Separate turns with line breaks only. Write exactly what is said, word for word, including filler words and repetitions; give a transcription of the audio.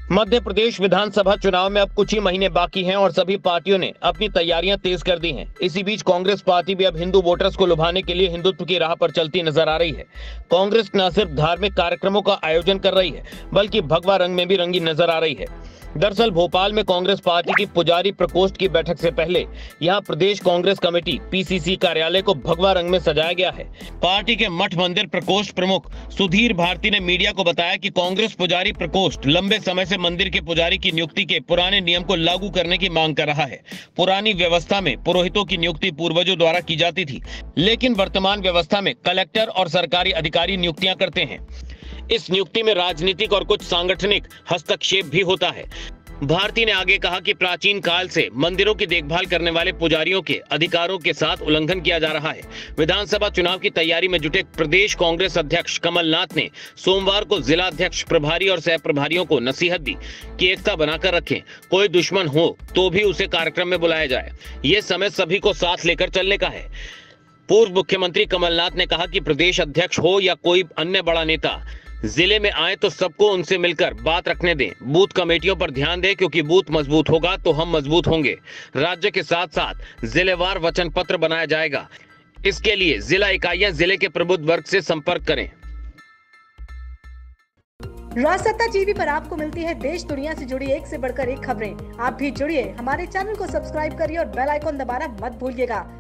मध्य प्रदेश विधानसभा चुनाव में अब कुछ ही महीने बाकी हैं और सभी पार्टियों ने अपनी तैयारियां तेज कर दी हैं। इसी बीच कांग्रेस पार्टी भी अब हिंदू वोटर्स को लुभाने के लिए हिंदुत्व की राह पर चलती नजर आ रही है। कांग्रेस न सिर्फ धार्मिक कार्यक्रमों का आयोजन कर रही है, बल्कि भगवा रंग में भी रंगी नजर आ रही है। दरअसल भोपाल में कांग्रेस पार्टी की पुजारी प्रकोष्ठ की बैठक से पहले यहां प्रदेश कांग्रेस कमेटी पीसीसी कार्यालय को भगवा रंग में सजाया गया है। पार्टी के मठ मंदिर प्रकोष्ठ प्रमुख सुधीर भारती ने मीडिया को बताया कि कांग्रेस पुजारी प्रकोष्ठ लंबे समय से मंदिर के पुजारी की नियुक्ति के पुराने नियम को लागू करने की मांग कर रहा है। पुरानी व्यवस्था में पुरोहितों की नियुक्ति पूर्वजों द्वारा की जाती थी, लेकिन वर्तमान व्यवस्था में कलेक्टर और सरकारी अधिकारी नियुक्तियां करते हैं। इस नियुक्ति में राजनीतिक और कुछ सांगठनिक हस्तक्षेप भी होता है। भारती ने आगे कहा कि प्राचीन काल से मंदिरों की देखभाल करने वाले पुजारियों के अधिकारों के साथ उल्लंघन किया जा रहा है। विधानसभा चुनाव की तैयारी में जुटे प्रदेश कांग्रेस अध्यक्ष कमलनाथ ने सोमवार को जिला अध्यक्ष, प्रभारी और सह प्रभारियों को नसीहत दी कि एकता बनाकर रखें। कोई दुश्मन हो तो भी उसे कार्यक्रम में बुलाया जाए। ये समय सभी को साथ लेकर चलने का है। पूर्व मुख्यमंत्री कमलनाथ ने कहा कि प्रदेश अध्यक्ष हो या कोई अन्य बड़ा नेता जिले में आए तो सबको उनसे मिलकर बात रखने दें। बूथ कमेटियों पर ध्यान दें, क्योंकि बूथ मजबूत होगा तो हम मजबूत होंगे। राज्य के साथ साथ जिलेवार वचन पत्र बनाया जाएगा। इसके लिए जिला इकाइयां जिले के प्रबुद्ध वर्ग से संपर्क करें।
राजसत्ता टीवी पर आपको मिलती है देश दुनिया से जुड़ी एक से बढ़कर एक खबरें। आप भी जुड़िए, हमारे चैनल को सब्सक्राइब करिए और बेल आइकॉन दबाना मत भूलिएगा